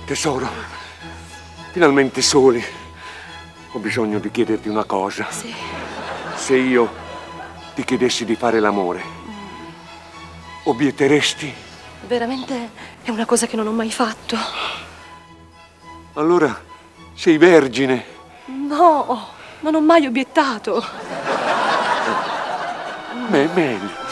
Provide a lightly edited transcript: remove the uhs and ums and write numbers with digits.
Tesoro, finalmente soli. Ho bisogno di chiederti una cosa. Sì. Se io ti chiedessi di fare l'amore, obietteresti? Veramente è una cosa che non ho mai fatto. Allora sei vergine. No, non ho mai obiettato. Meglio.